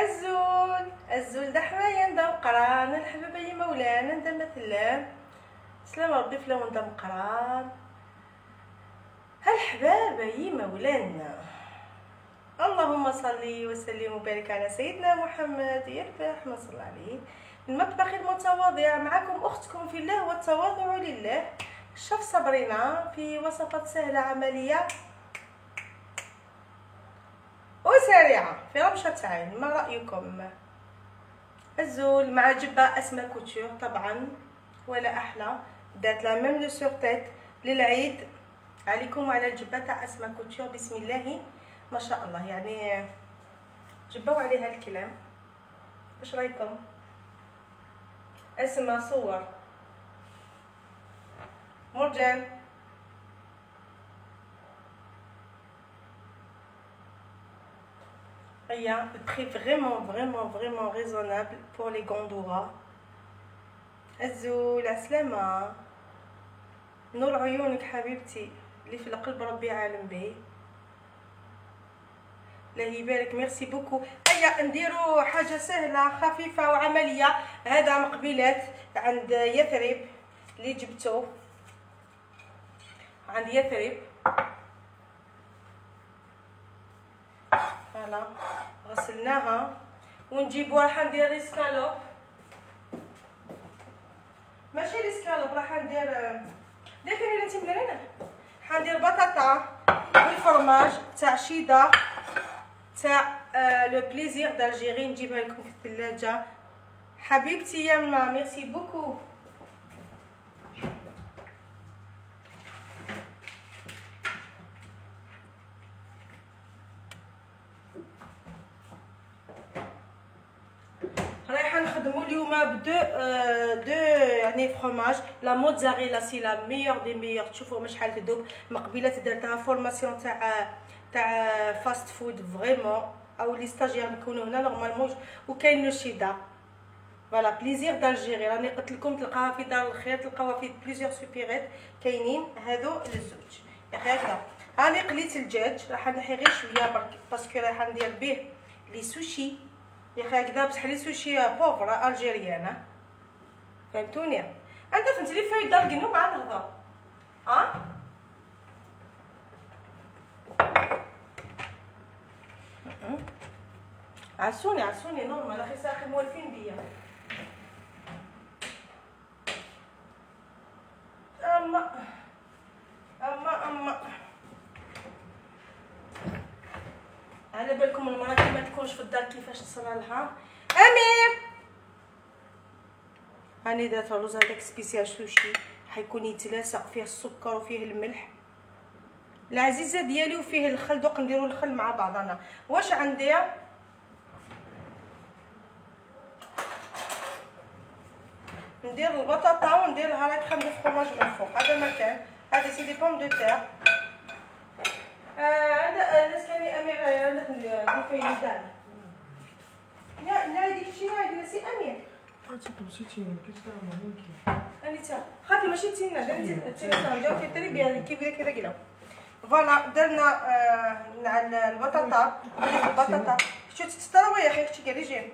الزول دا حمايا ندا مقران الحباب يا مولانا ندا مثلا سلام ربي فلا ندا مقران الحباب يا مولانا. اللهم صل وسلم وبارك على سيدنا محمد يا ربي رحمة صلى عليه. المطبخ المتواضع معكم اختكم في الله والتواضع لله. الشيف صابرينا في وصفات سهله عمليه وسريعه في رمشه عين. ما رايكم؟ الزول مع جبه اسماء كوتور طبعا ولا احلى. دات لا ميم لو سور تيت للعيد عليكم وعلى الجبه تاع اسماء كوتور. بسم الله ما شاء الله يعني جبوا عليها الكلام. واش رايكم؟ اسماء صور مرجان هيا البري فريمون ريزونابل بور لي غوندورا. الزول عسلامة نور عيونك حبيبتي اللي في القلب ربي عالم به. الله يبارك ميرسي بوكو. هيا نديرو حاجه سهله خفيفه وعمليه. هذا مقبلات عند يثرب اللي جبتو عند يثرب. فوالا غسلناها ونجيبو راح ندير ريسكالوب ماشي ريسكالوب راح ندير ديري انت مليانه. حندير بطاطا بالفرماج تاع شيدار تاع لو بليزير دالجيري. نجيبها لكم في الثلاجه حبيبتي يما ميرسي بوكو. رايحه نخدموا اليوم بدو يعني فرomage لا موتزاريلا سي لا ميور دي ميور. تشوفوا شحال تذوب. مقبله درتها فورماسيون تاع فاست فود فريمون او لي ستاجير نكونوا هنا نورمالمون. وكاين لو شيدا فوالا بليزير دالجيري راني قلت لكم تلقاها في دار الخير تلقاوها في بليزيور سوبيريت كاينين هذو للزوج. يا اخي هكذا راني قليت الدجاج راح نحي غير شويه برك باسكو راح ندير به لي سوشي. يا اخي هكذا بصح لي سوشي بوفر الجيريانه فهمتوني. انت فهمتي لي فاي دار قنو مع الهضره عسوني نورمال اخي ساخي مولفين بيا. اما على بالكم المراه كي ما تكونش في الدار كيفاش تصرالها. امير راني درت الرز هذاك سبيسيال سوشي حيكون يتلاصق فيه السكر وفيه الملح العزيزه ديالي وفيه الخل. دوك نديرو الخل مع بعضنا. واش عندي ندير البطاطا ونديرها لك خمسة فرماج من فوق. هذا مكان هذا سي دي بوم دو تير. هذا الناس كاني امير ندير فيه دال يا نادي شي نادي سي امير انيتا خاطي ماشي تينا نديرو في التربيه كيف كذا كذا. فوالا درنا مع البطاطا. البطاطا شو تستروي يا اخي اختي قالي جيب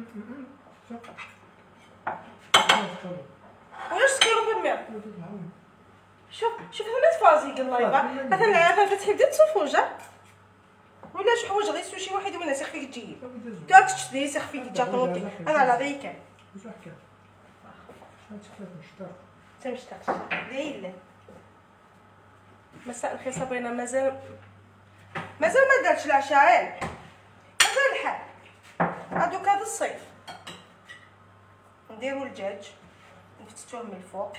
واش تكيلو بالماء. شوف هنا تفازي قلايبه مثلا فتحي بدات تصفوجه ولا شي حوايج غير شي واحد وين سيخ فيك تجي داك تشدي سيخ فيك تجاطوطي. انا على ذيك تمشطاش ليل. مساء الخير صابرينا. مازال ما دارتش العشاء مازال الحال. هادوك هذا الصيف نديرو الدجاج نفتتوه من الفوق.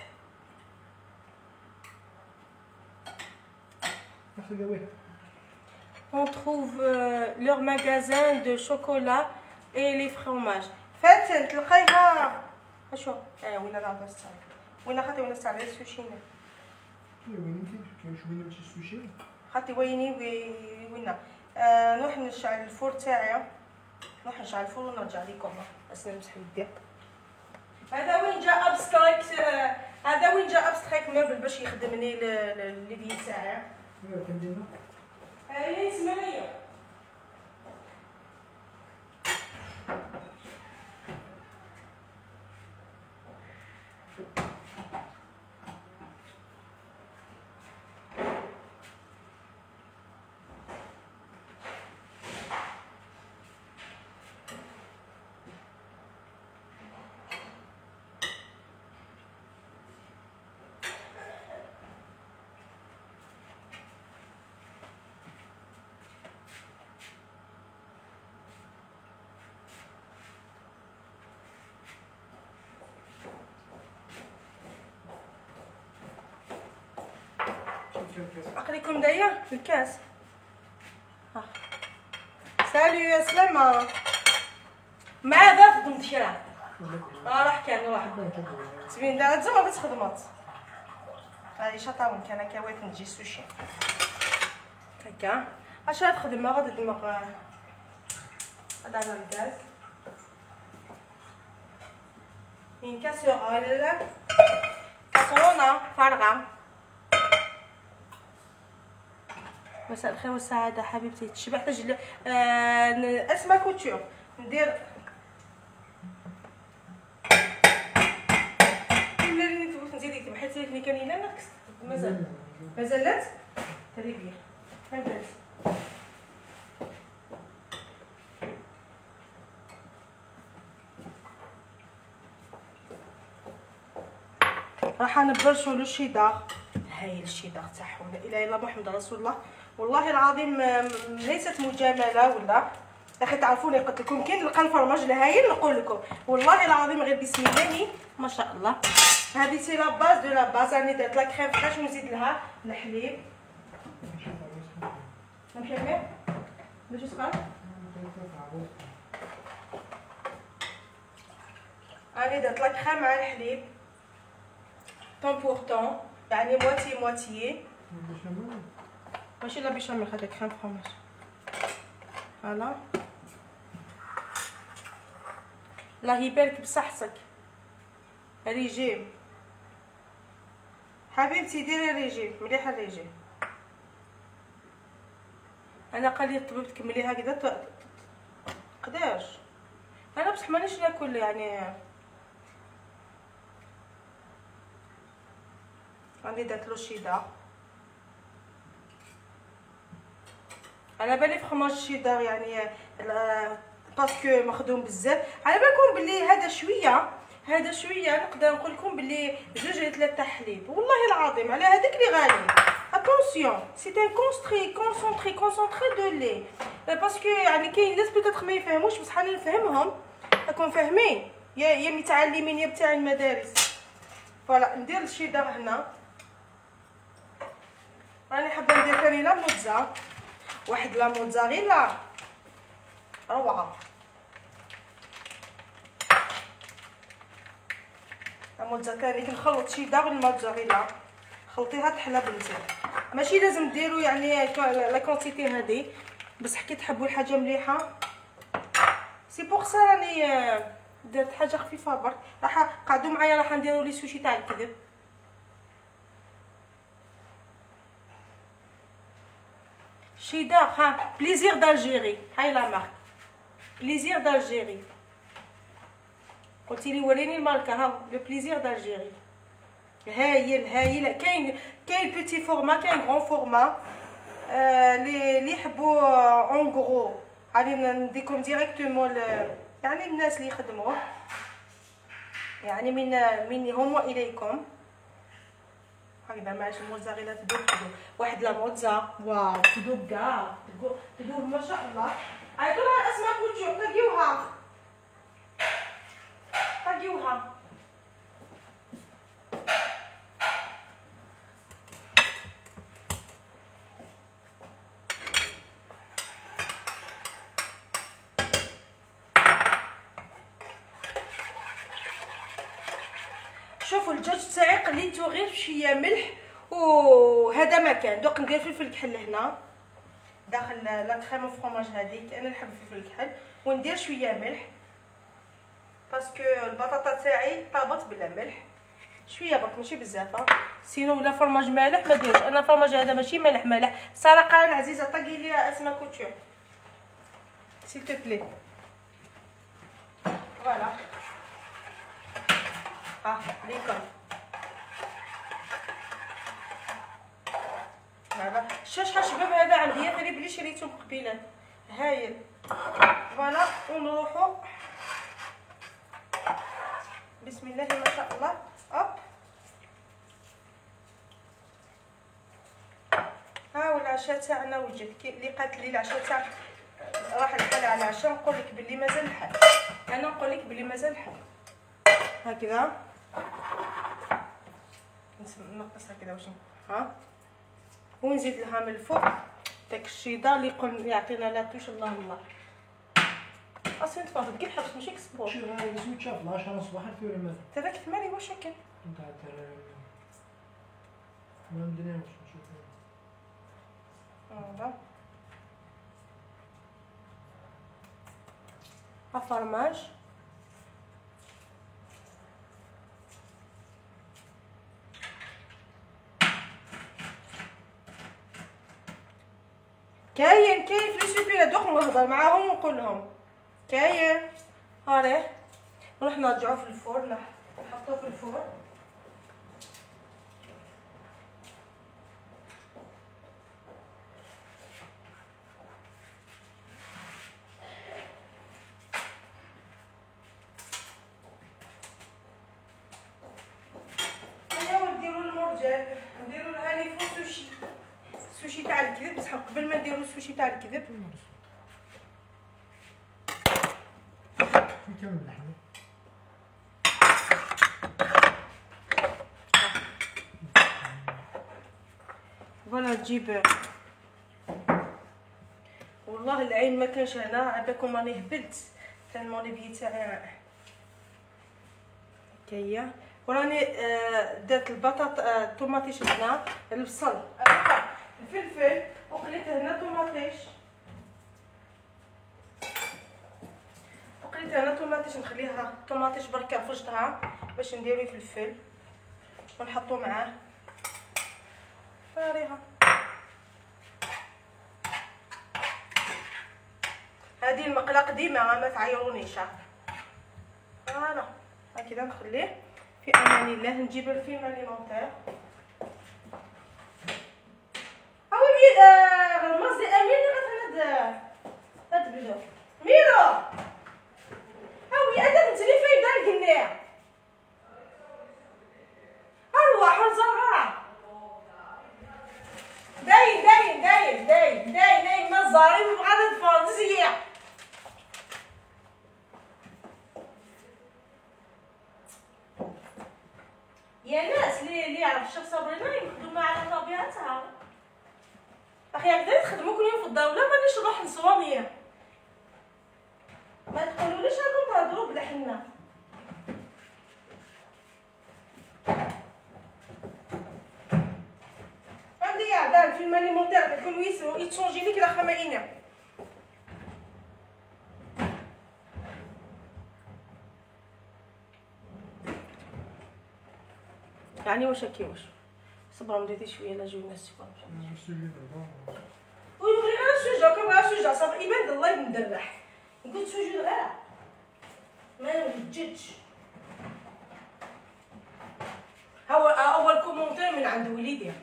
On trouve leur magasin de chocolat et les fromages. فاتن تلقايها اشو وين راه دازت وين خاطي وين تاع السوشي وين كاين شويه ديال السوشي خاطي ويني وين نروح نشعل الفور تاعي. نروح نشعل الفور ونرجع لكم بس نمسح يدي. هذا وين جا ابستراكت مبل باش يخدمني لي بي تاعي. هاي اسمها هي عقليكم دايا في الكاس. ها سالو يا سلامة مع ذا خدمت شرا راح كان واحد زوين دار تزعما كتخدمات هادي شطاون كان كاوات نجي سوشي هكا اش هاد الخدمه غادي دماغ هذا على الغاز une casserole كاسرونه فارغه. مساء الخير والسعاده حبيبتي تشبعت اجل اسماء كوتور ندير كل اللي تبغي نزيد يكتب حيت اللي كاين الا ناقص مازالت تري بيان فهمت. راح نبرشوا له الشيدار. هاي الشيدار تاعهم لا اله الا محمد رسول الله والله العظيم ليست مجامله ولا اخي تعرفوني قلت لكم كي نلقى الفرماج الهايل نقول لكم والله العظيم غير بسم الله ما شاء الله. هذه سي لا باز دو لا باز راني درت لا كريم فريش ونزيد لها الحليب نمشي ليه باش يسخن. راني درت لا كريم مع الحليب طون بور طون يعني مواتي مواتيي ماشي لا بيشاميل هذا كريم فرماج فوالا. الله يبارك بصحتك ريجيم حبيبتي ديري ريجيم مليح الريجيم. انا قال لي الطبيب تكملي هكذا قداش انا بصح مانيش ناكل يعني راني درت له الشيدار على بالي فرماج الشيدار يعني باسكو مخدوم بزاف على بالكم بلي هذا شويه نقدر نقول لكم بلي 2 إلى 3 حليب والله العظيم على هذاك اللي غالي. اتونسيون سي ان كونسونطري دو لي باسكو يعني كاين ناس بيتيتر ما يفهموش بصح انا نفهمهم راكم فاهمين يا متعلمين يا بتاع المدارس. فوالا ندير الشيدار هنا راني حابه ندير ثاني لا موتزا واحد لا موتزاريلا روعه. لا موتزا ثاني كنخلط شيدار بالموتزاريلا خلطيها تحلى بنتي ماشي لازم ديروا يعني لا كونتيتي هذه بصح كي تحبوا الحاجه مليحه سي بوغ سا راني درت حاجه خفيفه برك. راح قعدوا معايا راح نديروا لي سوشي تاع الكذب. شيدار ها بليزير دالجيري هاي لا مارك بليزير دالجيري قلتي لي وريني الماركه ها لو بليزير دالجيري هايل كاين بيتي فورما كاين غون فورما اللي يحبوا اون غرو غادي نديكم ديريكتومون يعني الناس اللي يخدموه يعني من هم واليكم هكذا مع الموزاريلا تذوب واحد لا موتزا واو تذوب كاع تذوب ما شاء الله. عيطولها اسماء كوتور طاقيوها شوفوا الدجاج تاعي قليتو غير بشويه ملح وهذا ما كان دوك ندير فلفل كحل هنا داخل لا كريم فرماج هذيك انا نحب الفلفل الكحل وندير شويه ملح باسكو البطاطا تاعي طابت بلا ملح شويه برك ماشي بزاف سينو ولا فرماج مالح ما ديرش. انا الفرماج هذا ماشي مالح صراحه العزيزه طقي لي اسماء كوتور سيل تو بلي فوالا ليكم هذا الشاش شباب هذا عندي ثاني بلي شريته قبيله هايل. فوالا ونروحوا بسم الله ما شاء الله هوب ها والعشاء تاعنا وجد اللي قالت لي العشاء تاع راح الحال على العشاء نقول لك بلي مازال الحال انا نقول لك بلي مازال الحال هكذا نقص هكذا واش ها ونزيد لها من الفوق داك الشيدار اللي قلنا يعطينا لا توش. الله الله اصلا تفاضل كي حبس ماشي كسبور شي راه زوج شاف 10 صباح الفير مثلا هذاك ثمانية واش كان نتاع الدراري ما مديناش نشوف فرماج كاين في لي سوبر دوك نهضر معاهم ونقول لهم كاين هاري نروح نرجعو في الفرن نحطوه في الفرن. نديرو لها لي فو سوشي تاع الكذب، بصح قبل ما نديرو السوشي تاع الكذب في كامل اللحمة فوالا تجيب. والله العين ما كانش هنا عباكم راني هبلت تالمون لي بي تاعي هكايا. وراني درت البطاط الطوماطيش هنا، البصل الفلفل وقليت هنا طوماطيش، وقليت هنا طوماطيش نخليها طوماطيش بركه فرشتها باش نديرو فلفل ونحطو معاه فارغه. هذه المقله قديمه ما تعيرونيش. فوالا هكذا نخليه في امان الله. نجيب الفيلم اليمونتير اولي المصدي امين غتهد تبدو ميرو اوي انا كنت لي فايده القناع ارواح الزهره داين داين داين داين داين داين مزاري وبغا الفرنسيه. يا ناس اللي يعرف الشيخ صابرينا يخدموا على طبيعتها. اخي هكذا تخدموا كل يوم في الدوله مانيش نروح نصواميه. ما تقولوليش راكم تهضروا بلا حنا. عندي يا عدال في الماليمونتير كيكون يتشونجي لك لا خمائنا. يعني واش هكي واش صبرا بديتي شويه لا جوي الناس تكون وي غير سوجا كما سوجا صافي يبان الله مدرح قلت سوجو غير ما نوجدش. هو اول كومونتير من عند وليدي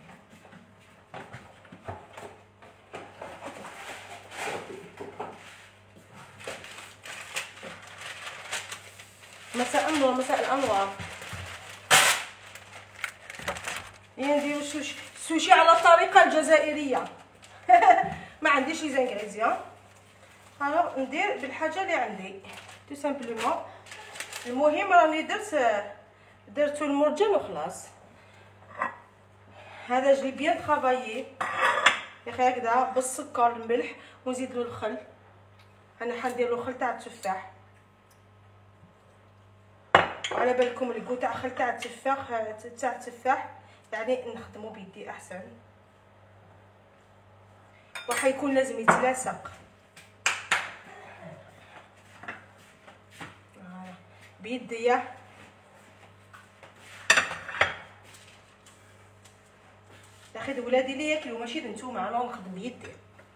مساء النور مساء الانوار. نديرو السوشي على الطريقه الجزائريه. ما عنديش لي زانغريزيون الوغ ندير بالحاجه اللي عندي تو سامبلومون. المهم راني درتو المرجان وخلاص. هذا جلي بيان طرافايي يا اخي هكذا بالسكر الملح ونزيد له الخل. انا حندير له خل تاع التفاح وعلى بالكم الكو تاع خل تاع التفاح يعني نخدمو بيدي احسن وحيكون لازم يتلاصق بيديا. اخي ولادي اللي ياكلوا ماشي نتوما، انا نخدم بيدي.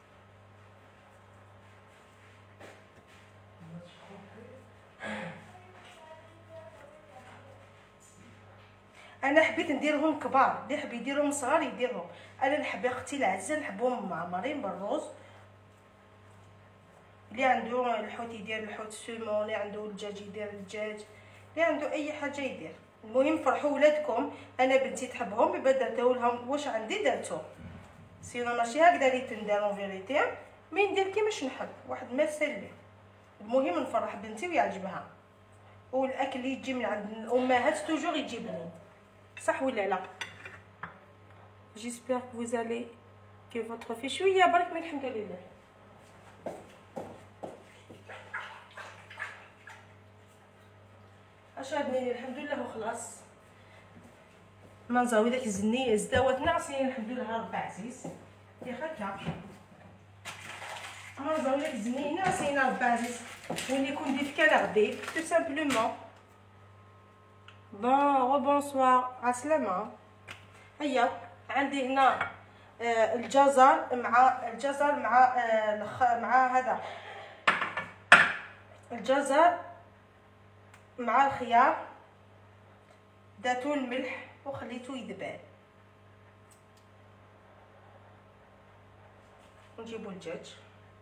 انا حبيت نديرهم كبار، اللي حب يديرهم صغار يديرهم. انا نحب اختي العزه نحبهم معمرين بالروز. اللي عنده الحوت يدير الحوت سومون، اللي عنده الدجاج يدير الدجاج، اللي عنده اي حاجه يدير. المهم فرحوا ولادكم. انا بنتي تحبهم بيبقى درتو لهم واش عندي درتو، سينو ماشي هكذا اللي تندار اون فيريتي. مي ندير كيماش نحب واحد ما سلي. المهم نفرح بنتي ويعجبها. والاكل اللي يجي من عند الامهات توجور يجيبني، صح ولا لا؟ جيسبر كو زالي كي فوتر في شويه برك من الحمد لله. اش عندنا الحمد لله وخلاص. ما نزاوي داك الزني زداوات ناقصين الحمد لله ربي عزيز يا خالتها. ما نزاوي داك الزني ناقصين ربي عزيز واللي يكون ديف كان غدي تو سامبلومون. بون بونسوار عسلامة. هيا عندي هنا الجزر مع هذا الجزر مع الخيار داتو الملح وخليته يذبل. نجيبو الدجاج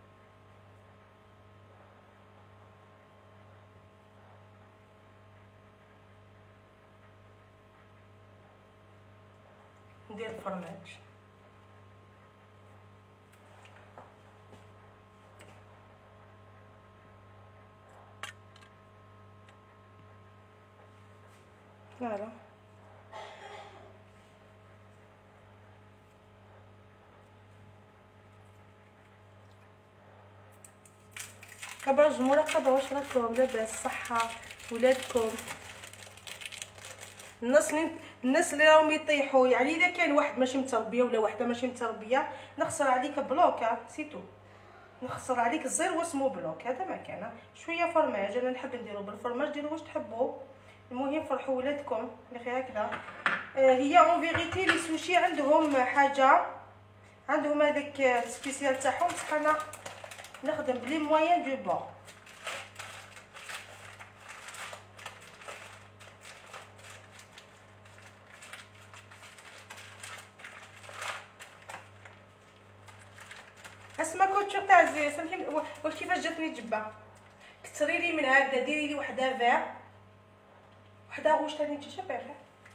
ندير الفرماج فوالا. كبر الجمهور كبر واش راكم لاباس صحة ولادكم. الناس اللي راهم يطيحوا يعني اذا كان واحد ماشي متربيه ولا وحده ماشي متربيه نخسر عليك بلوك سيتو، نخسر عليك الزير واسمو بلوك. هذا ما كان شويه فرماج انا نحب نديرو بالفرماج ديروا واش تحبوا المهم فرحوا ولادكم بخير هكذا. هي اون فيغيتي لي سوشي عندهم حاجه عندهم هذاك سبيسيال تاعهم بصح انا نخدم بلي موين دو بون. اسمع كوتشو تاع الزيت سامحيني واش كيفاش جاتني الجبه. كثري لي من هكذا ديري لي وحده فير وحده روج ثاني تجي فير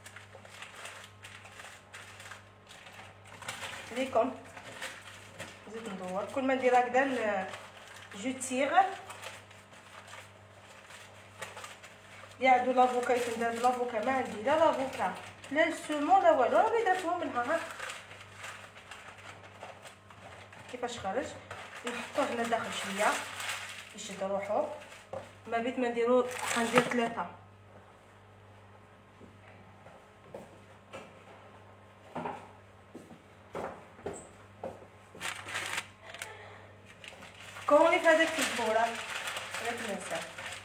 ليكم. نزيد ندور كل ما ندير هكذا جو تيغ اللي عندو لافوكا يتندار لافوكا. ما عندي لا لافوكا لا السومون لا والو راني درتهم منها. ها كيفاش خرج نحطوه هنا داخل شويه يشد روحو. ما بيت ما نديرو غندير 3 كوني في هذاك البوره لا تنسى.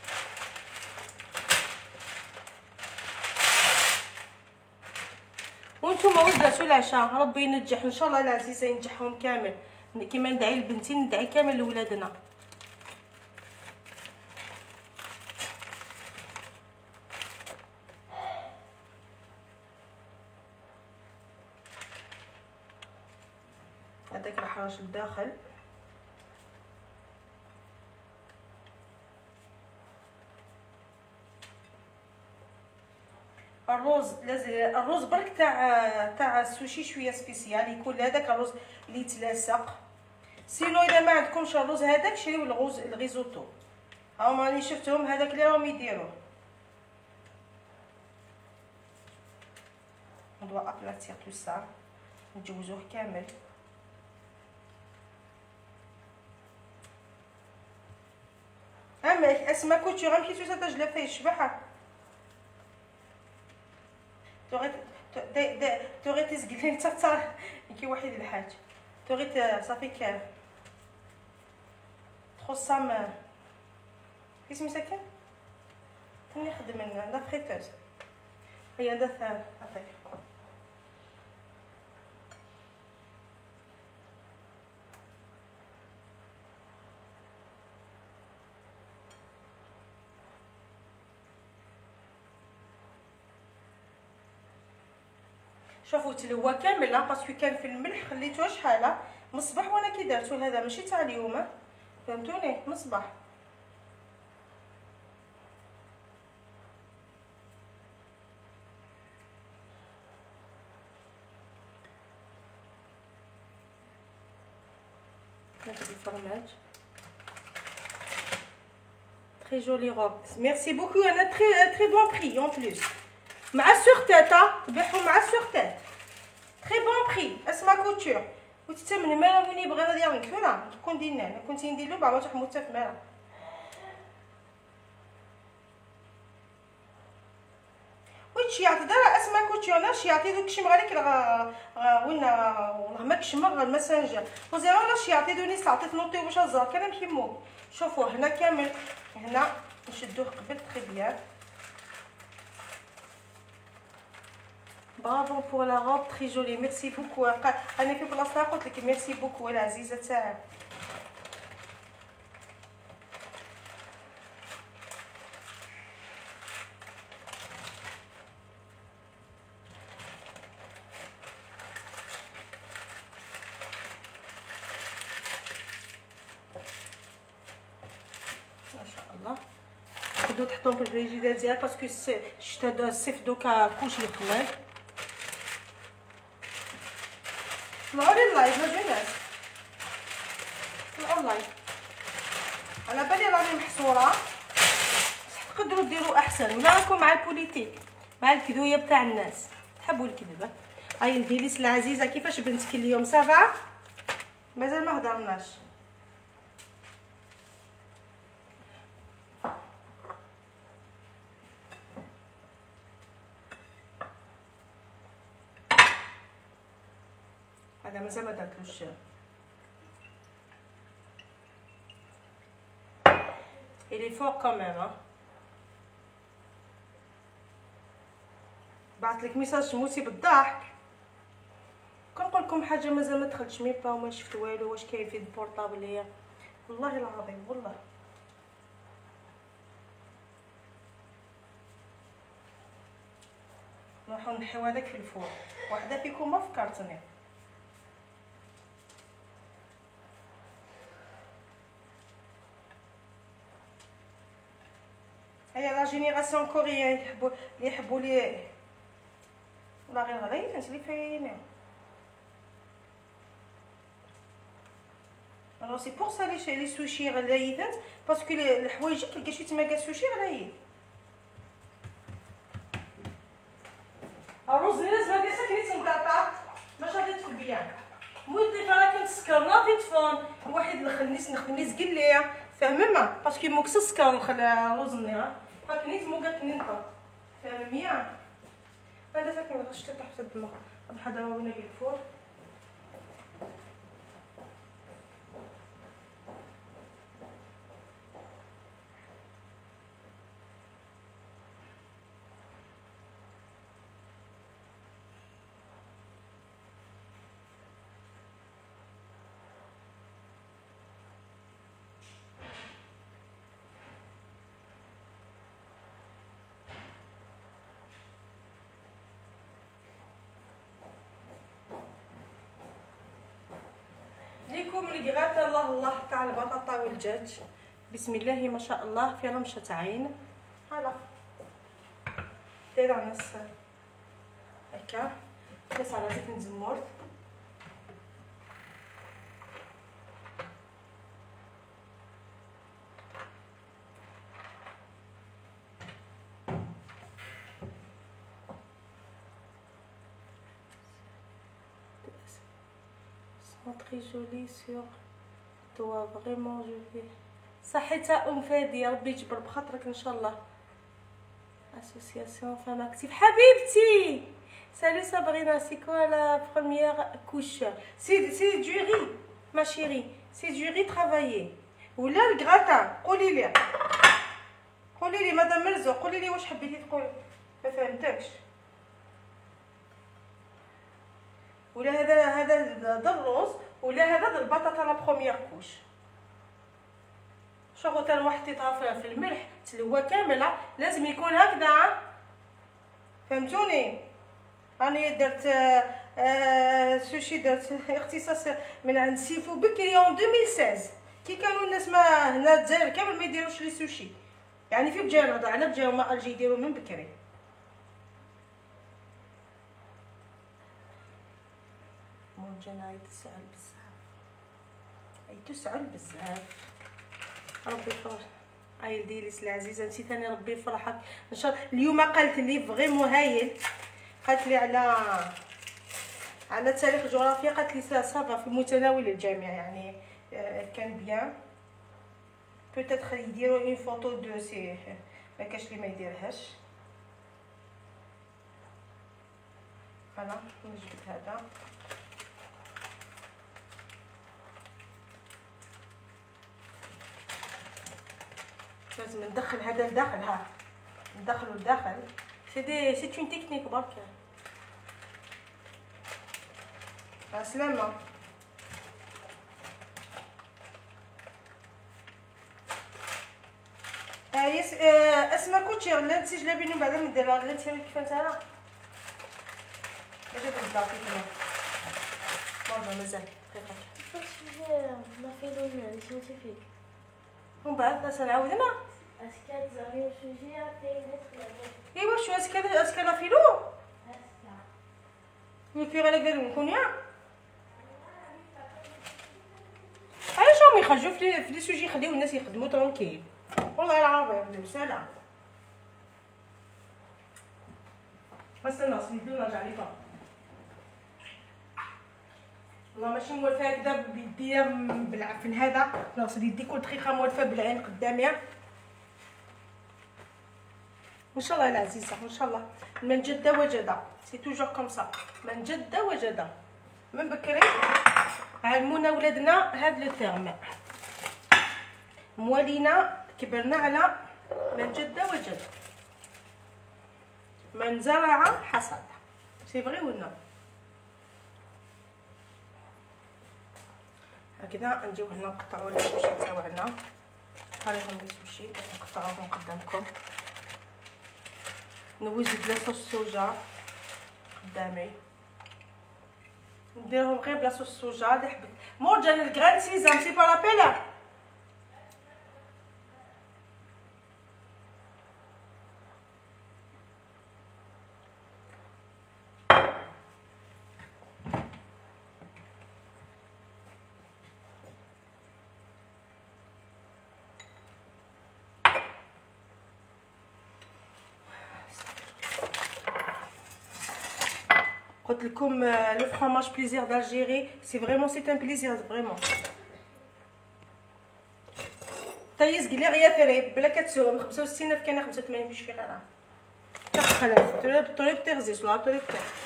وانتم واش درتو العشاء؟ ربي ينجح ان شاء الله العزيزه ينجحهم كامل كيما ندعي لبنتي ندعي كامل لولادنا. هذاك راح راجل الداخل. الرز برك تاع السوشي شويه سبيسيال يكون هذاك الرز اللي يتلاصق. سينو اذا ما عندكمش الرز هذاك شريو الغيزوتو. هاهما راني شفتهم هذاك اللي راهم يديروه. ندوا ابلاتير تو سا نجوزوه كامل. اما اسمع كنتي غنمشي تو تاج فيه الشبحه تغي تسقلي انت كي وحيد الحاج تغي صافي تخصم كيسمي ساكن تاني نخدم من لا فريتوز. هي ندث عطيك شوفوا تلوى كامل باسكو كان في الملح خليتوه شحال مصباح وانا كي درتو هذا ماشي تاع اليوم فهمتوني مصباح. نجيب الفرماج تري جولي روب ميرسي بوكو انا تري بون بري اون بليس مع السورتات تبيعهم مع السورتات تري بون بري اسما كوتور وتتمن مالا وين بغينا ديال نكفنا كون دينا انا كنت ندير له بابا تاع موتا في مالا ويتشياط دار اسما كوتور لا شياطي دوك شي مغاليك وين والله ما كشمر الماسنجر وزيرو لا شياطي دوني صعطيت نوطيو باش الزهر كان محمو شوفوا هنا كامل هنا نشدوه قبل تري بيان برافو بور لا روب تري جولي ميرسي بوكو انا في بلاصتها قلت لك ميرسي بوكو العزيزه تاعي ما شاء الله تقدروا تحطوهم في الفريجيدير ديالك باسكو الشتا الصيف دوكا كلشي يخمم طلعوا لي اللايف هادو الناس طلعوا اللايف على بالي راني محصوره تقدروا ديروا احسن ولا راكم مع البوليتيك مع الكذويه بتاع الناس تحبوا الكذبه هاي نديريس العزيزه كيفاش بنتك اليوم صافا مازال ما هضرناش هذا مازال ما درتلوش il est fort quand même بعثلك ميساج موتي بالضحك كنقول لكم حاجه مازال ما دخلتش ميبا وما شفت والو واش كاين في البورطابل هي والله العظيم والله نروحو نحيو هذاك في الفور وحده فيكم ما فكرتني هي لا جينيراسيون كوريان يحبوا لي ولا غير غير انت اللي فاينه alors c'est pour ça les sushis غلايدات باسكو الحوايج تلقى شي تما كاع سوشي غلايد الرز لازم هادي ساكنين مقاطع باش غادي تكبيان مودي فاك نسكر ناضي تفون الواحد الخنيس نخنيس قليه فاهمه باسكو موكس السكر الرز النيره فاكنيت مو قالكني نطر فاهميه هذا فاكن غشت تحت الدماغ بحال وين الفور ليكم الكغات الله الله تاع البطاطا والدجاج بسم الله ما شاء الله في رمشه عين هلا دايره نص هكا بس على زيت الزمور très joli sur toi vraiment je vais صحيتها فادي ربي يجبر بخاطرك ان شاء الله association femme active حبيبتي salut Sabrina c'est quoi la première couche c'est du riz ma chérie c'est du riz travaillé ولا الكراتان قولي لي مدام مرزوق قولي لي واش حبيتي تقولي ما فهمتكش ولا هذا الرز ولا هذا البطاطا لا بروميير كوش شغل تاع واحد يطرف في الملح تلوى كامله لازم يكون هكذا فهمتوني راني درت سوشي درت اختصاص من عند سيفو بكري 2016 كي كانوا الناس ما هنا الجزائر كامل ما يديروش لي سوشي يعني في بجايه نهضر على بجايه ما الجي يديروا من بكري جناي تسعل بزاف اي تسعل بزاف ربي يفرح اي ديليس العزيزه انت ثاني ربي يفرحك ان شاء الله اليوم قالت لي فريمون هايل قالت لي على تاريخ الجغرافيا قالت لي صافا في متناول الجميع يعني. كان بيان بوتيتر يديروا اون فوتو دو سي، ما كاش اللي ما يديرهاش. فوالا نجبد هذا. لازم ندخل هذا لداخل، ها ندخلو لداخل. سي اون تكنيك برك. سلامة. اسمع كوتشي لا نسيج لابينو بعدا نديرها لا نسير كيفاش انا باش نبدا فيها والله مازال دقيقه. ما في لون سيانتيفيك ومن بعد نعاود انا اسكات زعما سوجي ايوا شو اسكا لا فيلو في غير دير نكون علاش راهم يخرجوا في لي سوجي يخليو الناس يخدموا ترونكيل والله العظيم بسالة. بس الناس يديو نرجع لي فوق والله ماشي موالفه هكذا بيديا بالعفن هذا. نغسل يدي كل دقيقه موالفه بالعين قدامي ان شاء الله العزيزه. ان شاء الله من جد وجد، سي توجور كوم سا، من جد وجد. من بكري علمونا ولادنا هاد لو تيرم، موالينا كبرنا على من جد وجد، من زرع حصد. سي فري ولا هكذا؟ نجيو هنا نقطعوا السوشي تاعنا، هاهم السوشي نقطعوهم قدامكم. نوجد بلا صوص صوجا قدامي، نديرهم غير بلا صوص صوجا اللي حبيت. مورجان الكران سيزام سي با لابيل. قلت لكم لو فرomage بليزير d'Algérie سي فريمون سي ان بليزير فريمون. طيز قلي غيا ثري بلا كتسوى من 65 كان 85 مش في غيرها. تخلف طريق تغزي ولا طريق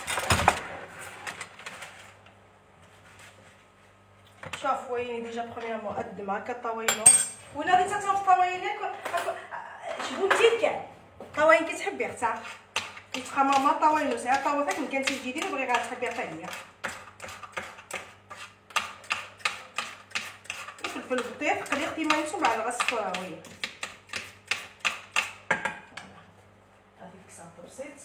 شوف وين ديجا برومييرمون قدمها كطاوينو وين غادي تاكلوا الطواينك شبوتي كاع طواين كتحبي اختها كيتبقى ماما طاوينو ساعه طاوفك من كانتي جديده بغي غتحبي حتى هي. الفلفل البطيخ قلي اختي ما يمشي مع الغاز الكروي. هذيك صافي بسيط.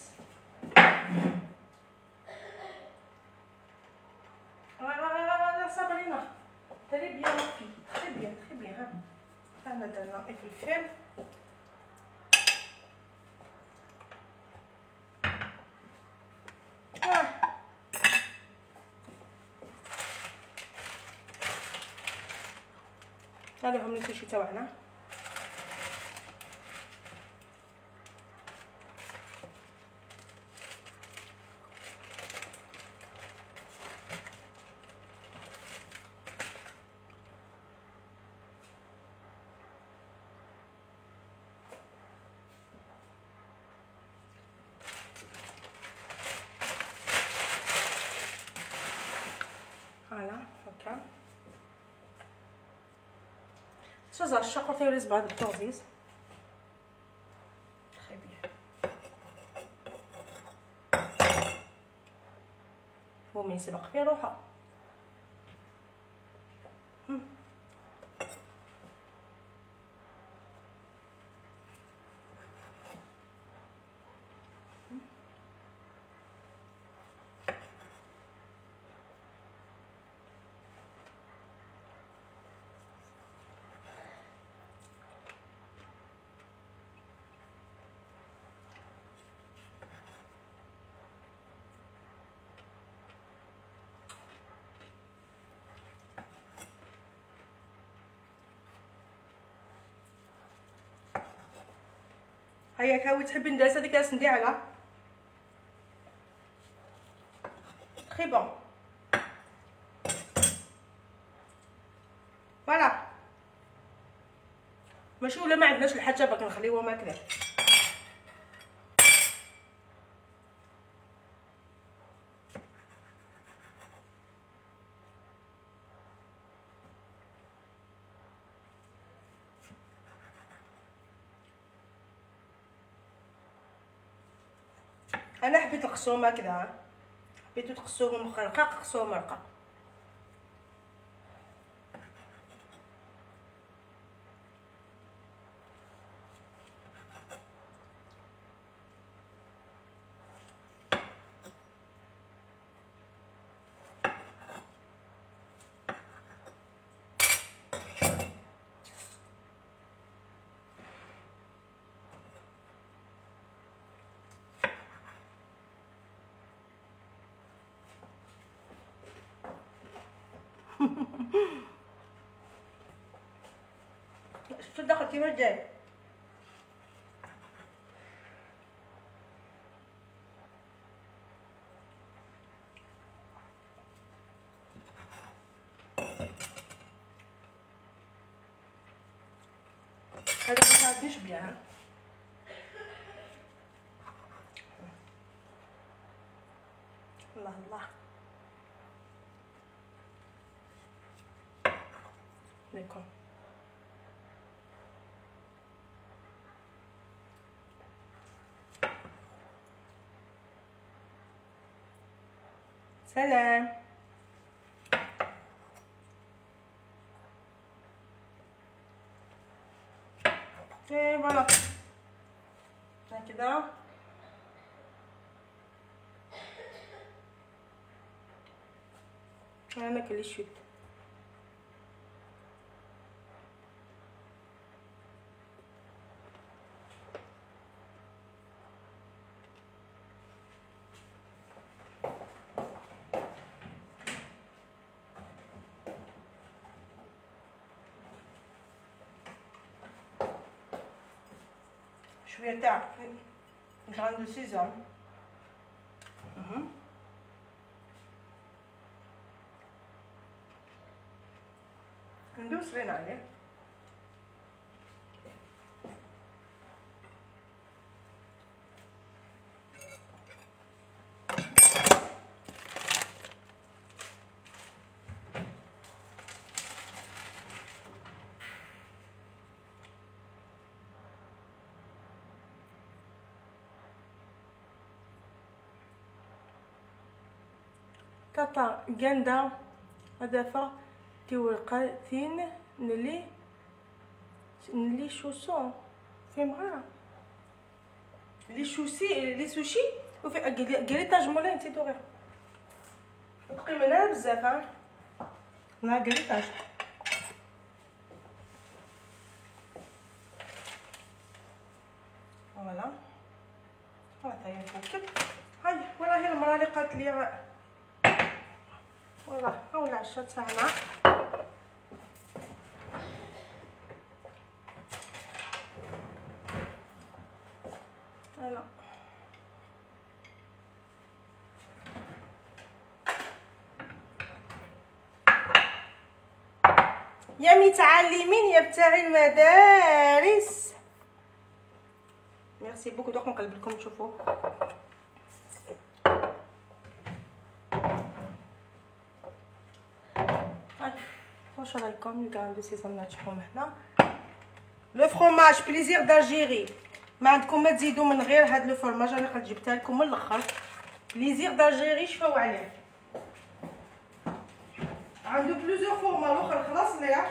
لا صابرينا تري بيان في تري بيان ها انا درنا الفلفل هذا هم السوشي تاعنا. فوالا هكا صوص الشقر تيريز بعد التغزيز très bien. هو من يسبق في روحه. هيا كاوي تحبي ندير هذيك الراس ندير على خي بون ماشي ولا ما عندناش الحاجه باك نخليوهم هكذا. انا حبيت نقصوهم هكذا، حبيتو تقصوهم رقاق قصوهم رقاق. شفتو دخل كيما جاي. هذا ما تعرفنيش بيان. الله الله ليكم. سلام. ايه فوالا هكذا. انا كلي شوت. شويه تاع غران دو سيزون. ندوس غير عليه. تاتا جندا هدفة تورقتين نلي شوسون في معاه لي سوشي وفي قريتاج مولاي نسيتو غير تقي منها بزاف. ها لا قريتاج فوالا. هاتا هي فوكت. هاي وراهي المراه اللي قالت لي والله هاو العشاء تاعنا. هلا يا متعلمين يا بتاعي المدارس. ميرسي بوكو. دوك نقلب لكم تشوفوا. واش رايكم الكران دو سيزون ناتشوفهم هنا. لو فروماج بليزير دالجيري ما عندكم ما تزيدوا من غير هاد لو فروماج. انا قد جبتها لكم من الاخر. بليزير دالجيري شفاو عليه. عنده بليزيور فورما. الاخر خلاص ليا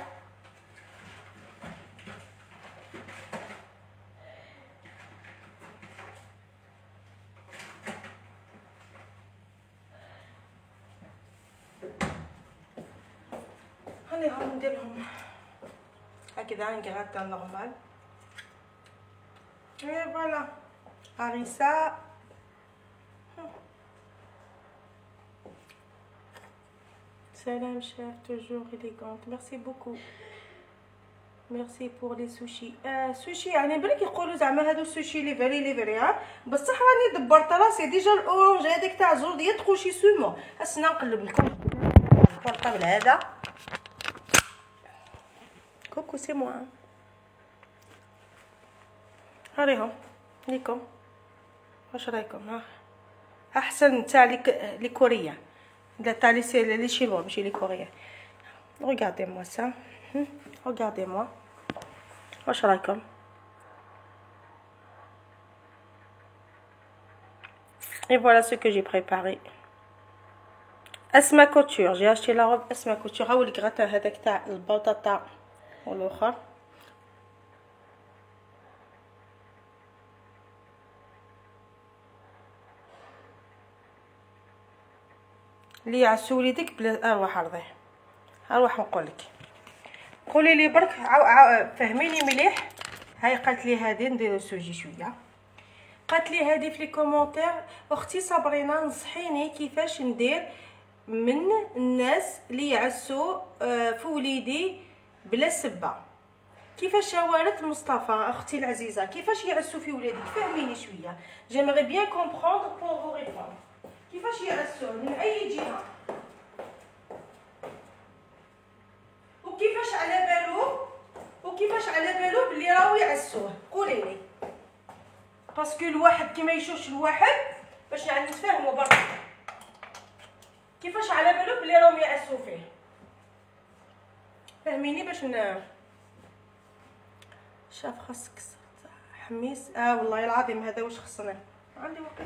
هاني نديرهم هكذا نقرات نورمال. اي فوالا هريسه. سلام شيف توجور élégante. ميرسي بوكو. ميرسي بور لي سوشي. سوشي يعني بالك يقولوا زعما هادو السوشي لي فيري ها بصح راني دبرت راسي ديجا. الاورانج هذاك تاع زورديه تخوشي سومو. هسنا نقلب لكم الطابل هذا. كوكو سي موا هاريهم ليكم واش رايكم؟ ها احسن تاع لي كوريا، لا تاع لي شينوا ماشي لي كوريا. regardez moi ça regardez moi واش رايكم؟ et voilà ce que j'ai préparé. Asma Couture, j'ai acheté la robe Asma Couture. ها هو الكغاتان هذاك تاع البطاطا والاخر. اللي يعسو وليدك بلا اروح ارضيه، اروح نقول لك. قولي لي برك فهميني مليح. هاي قالت لي هذه نديرو سوجي شويه، قالت لي هذه في لي كومونتير اختي صابرينا نصحيني كيفاش ندير من الناس اللي يعسوا في وليدي بلا سبه. كيفاش شاورت مصطفى اختي العزيزه كيفاش يعسوا في ولادك؟ فهميني شويه. j'aimerais bien comprendre pour vous répondre. كيفاش يعسوا من اي جهه وكيفاش على بالو بلي راهو يعسوه؟ قولي لي. باسكو الواحد كي ما يشوفش الواحد باش يعني نتفاهموا برك كيفاش على بالو بلي راهم يعسوا فيه. فهميني باش شاف خاصك حميس. والله العظيم هذا واش خصنا عندي وقت.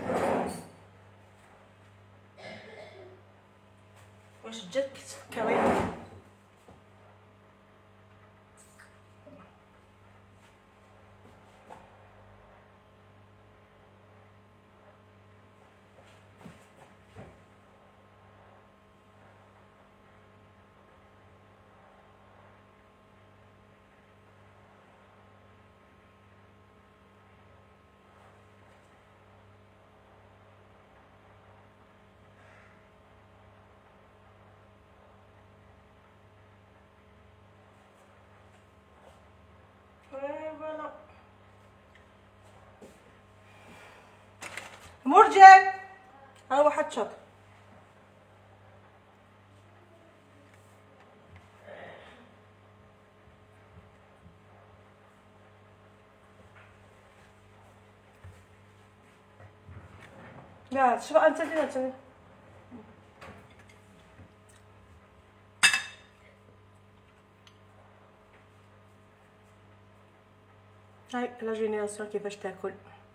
واش جاتك تفكري؟ فوالا مرجان انا واحد شاط. لا شوف انت دير هاي لا جينيراسيون كيفاش تاكل.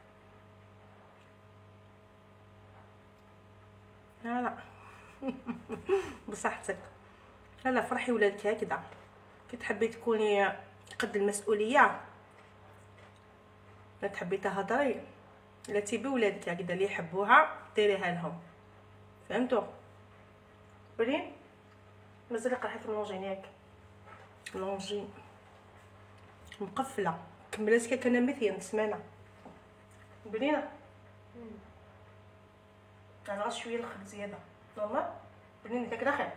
لا بصحتك. لا فرحي ولادك هكذا كي تحبي تكوني قد المسؤوليه، لا تحبي تهضري، لا تيبي ولادك هكذا اللي يحبوها ديريها لهم. فهمتوا؟ برين مازال قرحت المونجين ياك المونجين مقفله كملت كيك انا مثيل سمانه بنينه. انا غير شويه الخبز زياده نورمال بنينه كدا خير.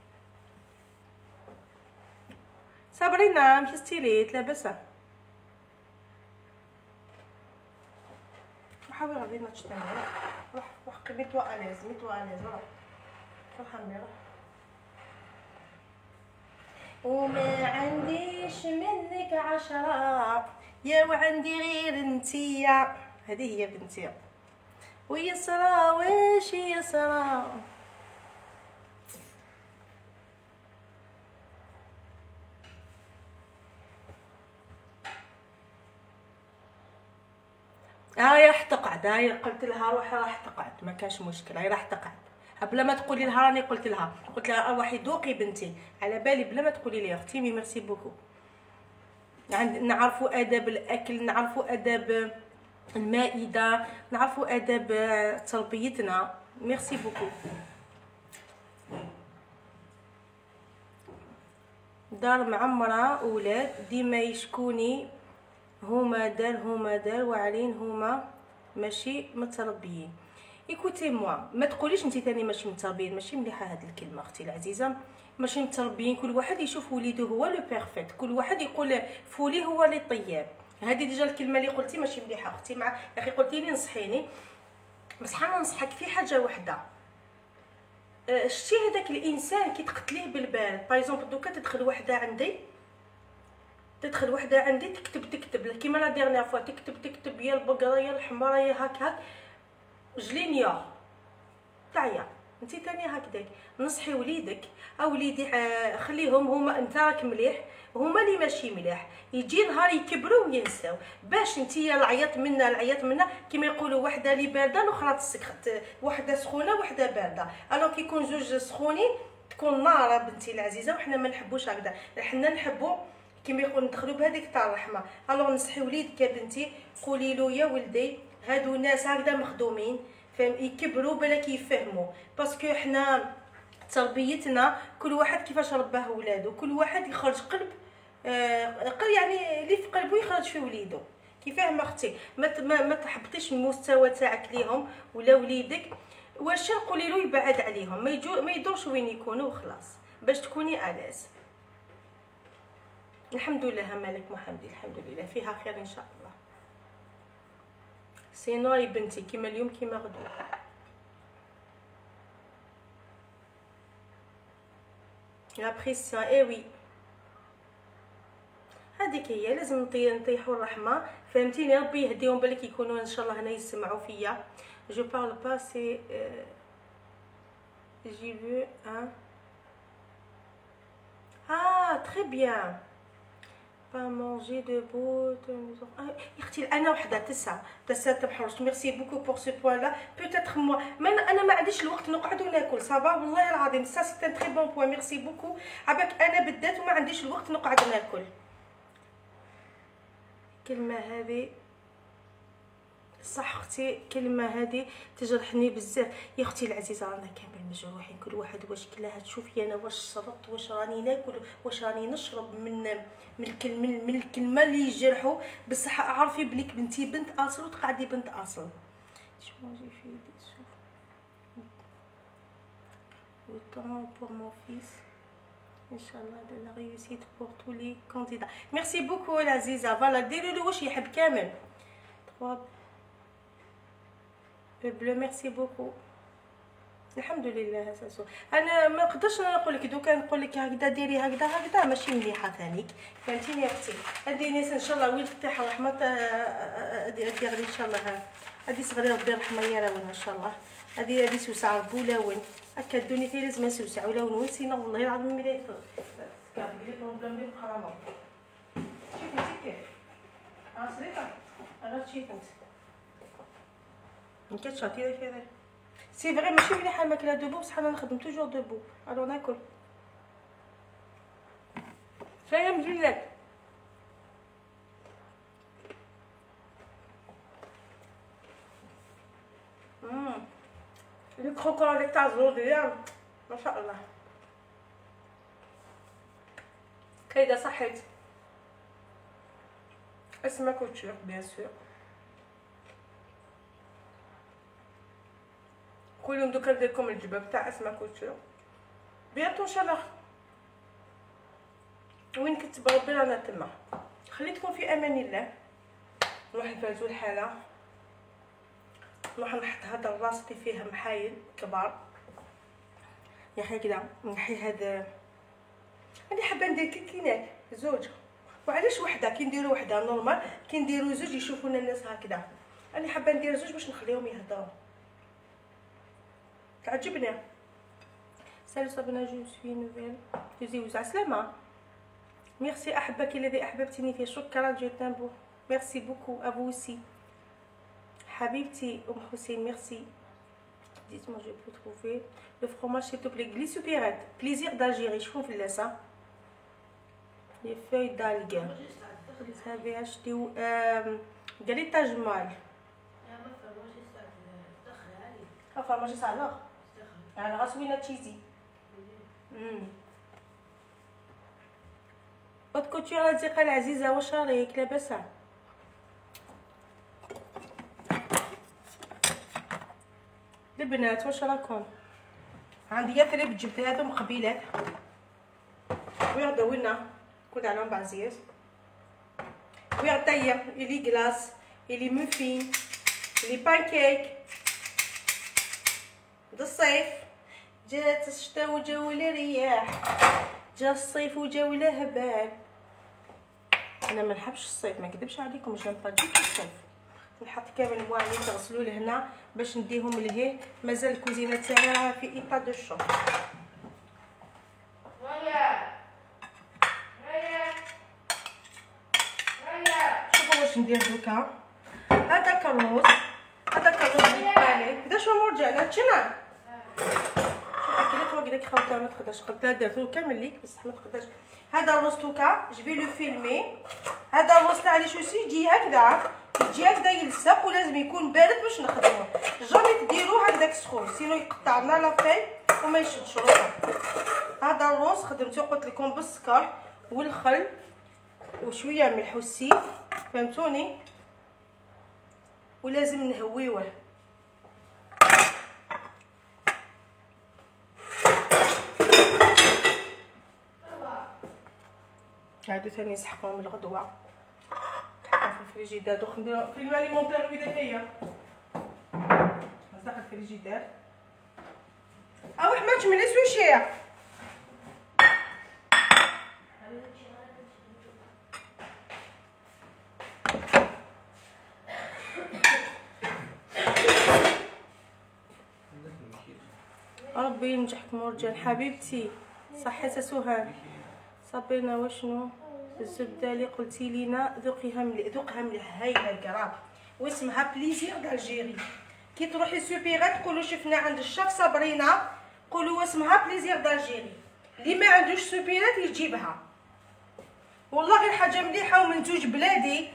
صابرينا مشي ستيليت لاباس. حاولي غادي نتشتغل. روح ميتوا اليز روح عمي وما عنديش منك 10 يا وعندي غير انتيا. هذه هي بنتي ويسرى واش يسرى. راح تقعد. هاي قلت لها روحي راح تقعد ما كاش مشكل. هاي راح تقعد بلا ما تقولي لها. راني قلت لها روحي دوقي بنتي على بالي بلا ما تقولي لي اختي. مي ميرسي بوكو. نعرفوا اداب الاكل، نعرفوا اداب المائده، نعرفوا اداب تربيتنا. ميرسي بوكو. دار معمره اولاد ديما يشكوني هما دار واعرين هما ماشي متربيين. ايكوتي موا ما تقوليش انت ثاني ماشي متربيين. ماشي مليحه هاد الكلمه اختي العزيزه. ماشي متربيين. كل واحد يشوف وليده هو لو بيرفكت. كل واحد يقول فولي هو اللي طياب. هذه ديجا الكلمه اللي قلتي ماشي مليحه اختي. مع يا اخي قلتي لي نصحيني بصح انا ننصحك في حاجه وحده. شتي هذاك الانسان كي تقتليه بالبال باغ اكزومبل دوكا تدخل وحده عندي تدخل وحده عندي تكتب كيما لا ديرنيير فوا تكتب يا البقره يا الحماره يا هاك جلينيا تعيا انت تاني هكذاك. نصحي وليدك وليدي خليهم هما، انت راك مليح هما اللي ماشي مليح، يجي نهار يكبروا وينساو. باش نتيا العيط منا كيما يقولوا وحده اللي بارده الاخرى تسكت، وحده سخونه وحده بارده. الو كي يكون زوج سخونين تكون ناره بنتي العزيزه، وحنا ما نحبوش هكذا، حنا نحبوا كيما يقول ندخلوا بهذيك تاع الرحمه. الو نصحي وليدك يا بنتي، قولي له يا ولدي هادو ناس هكذا مخدومين، فهم يكبروا بالك يفهموا، باسكو حنا تربيتنا كل واحد كيفاش رباه ولادو، كل واحد يخرج قلب يعني اللي في قلبه يخرج في وليدو. كيفاه اختي ما تحبطيش المستوى تاعك ليهم ولا وليدك، واش نقولي له يبعد عليهم، ما يدورش وين يكونوا وخلاص باش تكوني الاز. الحمد لله مالك محمدي، الحمد لله فيها خير ان شاء الله. سينو يا بنتي كيما اليوم كيما غدو. لا بريسيون وي هذيك هي، لازم نطيحوا الرحمه، فهمتيني؟ ربي يهديهم بالك يكونوا ان شاء الله هنا يسمعوا فيا. جو بارل با سي جي فو تري بيان با مونجي دبو. اختي انا وحده تسعه تبحرش. ميرسي بوكو بور سو بوان لا. بوتيتر موا انا ما عنديش الوقت نقعدوا ناكل صافا والله العظيم. سا سي ان تري بون بوان. ميرسي بوكو. عباك انا بالذات وما عنديش الوقت نقعد ناكل. كلمه هذه صح اختي، كلمه هذه تجرحني بزاف يا اختي العزيزه. رانا كامل مجروحين، كل واحد واش كلاها. تشوفي انا واش شربت، واش راني ناكل، واش راني نشرب من الكلمه اللي يجرحوا. بصح اعرفي بليك بنتي بنت اصل وتقعدي بنت اصل. pour mon fils Inch'Allah de la réussite pour tous les candidats. Merci beaucoup العزيزه. فوالا ديروا له واش يحب كامل. 3 بلو. ميرسي بوكو. الحمد لله اساسو. انا ما نقدرش نقول لك دوكا نقول لك هكذا ديري هكذا ماشي مليحه ثانيك، فهمتيني يا اختي؟ هذه ناس ان شاء الله وين تطيح الرحمه دير ان شاء الله. هذه صغيره ربي يرحمها يا راون ان شاء الله. هذه سوسع ربي ولاون هكا الدنيا تاعي لازم نسوسع ولاون ونسينا والله العظيم ملي كاع لي بروبليم لي بخرامه. شوفي كيف صريطه انا شفت انت كتشاطي كذا. سي فري ماشي مليحه الماكله دوبو، بصح انا نخدم توجور دوبو. الو ناكل فاهم جلك. لي كروكون اللي تاع الزوديان ما شاء الله. كايده صحيت اسمها كوتشور بيان سور. كل يوم دوكا ندير لكم الجباب تاع اسمها كوتشور بيانتو ان شاء الله. وين كتب ربي رانا تما. خليتكم في امان الله. نروح نفازو الحاله، نروح نحط هذا الراس اللي فيه محايل كبار يا اخي كدا. نحي هذا انا حابه ندير كيكينات زوج. وعلاش وحده؟ كي نديرو وحده نورمال، كي نديرو زوج يشوفونا الناس هكذا. انا حابه ندير زوج باش نخليهم يهضروا. تعجبني. سالو صابنا جو سوي نوفيل دوزي وزع سلامه. ميرسي احبك الذي احببتني فيه. شكرا جو تامبو. ميرسي بوكو ابو سي حبيبتي ام حسين. ميرسي. dites-moi je peux trouver le fromage s'il te plaît. Glycopyrène plaisir d'Algérie. شوف اللاسه les feuilles d'algue. هذه اشتيو قاليتا جمال. فرماج صالح على غاسوينه تشيزي. اوت كوتور الصديقه العزيزه واش رايك؟ لاباس؟ البنات واش راكم؟ عندي يثرب جبت هذوم قبيلات ويغداو لنا كنت عليهم بعزيز ويغدايا لي كلاص لي موفين لي بانكيك. دا الصيف جات الشتا وجاو الرياح، جا الصيف وجاو الهبال. انا ما نحبش الصيف، ما نكذبش عليكم، جيم با ديك الصيف. نحط كامل المواعين تغسلوا لهنا باش نديهم لهيه. مازال الكوزينه تاعها في ايطا دو شو. شوفوا واش ندير دوكا. هذا كروز، هذا كروز بالبالي كدا شو مرجع تشنا. شوفوا كي تروق داك خوته ما تقدرش قلتها درتو كامل ليك بصح ما تقدرش. هذا الروز توكا جو في لو فيلمي. هذا الروز تاع لي شوسي يجي هكذا، يجي هكذا يلصق ولازم يكون بارد باش نخدموه. جامي تديروه هكذاك سخون سينو يقطع لنا لافاي وما يشدش روحه. هذا الروز خدمته قلت لكم بالسكر والخل وشويه ملح والسيف، فهمتوني؟ ولازم نهويوه. هادو ثاني نسحقهم الغدوه، نحطهم في الفريجيدار. دوك نديرو في الاليمونتير ويدا هي داخل الفريجيدار. او احمد تملي سوشيه ربي ينجحك مرجان حبيبتي. صحيت سهام صابرنا وشنو الزبده اللي قلتي لينا ذوقيها مليح، ذوقها مليح هايله الكراب، واسمها بليزير دالجيري. كي تروحي سوبيرات قولوا شفنا عند الشاف صابرينا، قولوا اسمها بليزير دالجيري. اللي ما عندوش سوبيرات يجيبها، والله غير حاجه مليحه ومنتوج بلادي.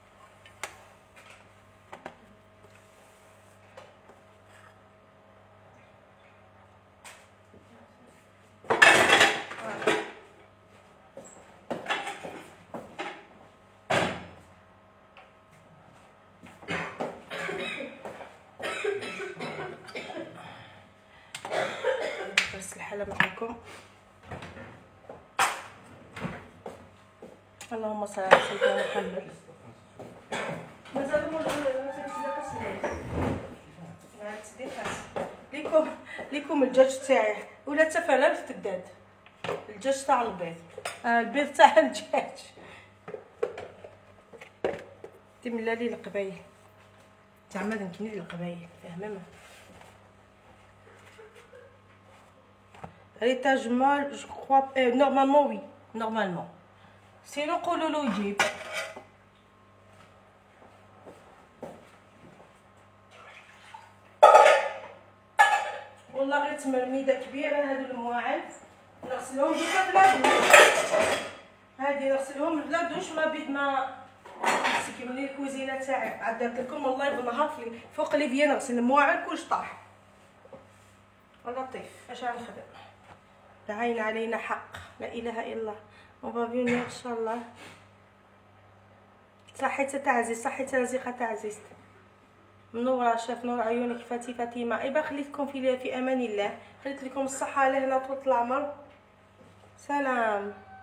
الحلا معكم. اللهم صل على سيدنا محمد. مازال ليكم الدجاج تاعي ولا تفلفت الدجاج، الدجاج تاع البيض، البيض تاع الدجاج. تملا لي القبايل تاع ما نكني لي القبايل، فاهمه؟ ريتاج مال جو كخوا نورمالمون وي نورمالمون، سينو قولوا له يجيب. والله غير تمرميده كبيره. هادو المواعن نغسلهم بلا دوش، هادي نغسلهم بلا دوش ما بيد ما سكمني الكوزينه تاعي. عاد درت لكم والله بالنهار فوق ليفيا نغسل المواعن كلش طاح. لطيف اش غنخدم؟ العين علينا حق، لا اله الا الله. وبابيوني ان شاء الله. صحيت تعزيز، صحيت رزيقه تعزيز، منوره شاف نور عيونك فاتي فاطمه. ايبا خليتكم في امان الله، خليت لكم الصحه لهنا طول العمر. سلام.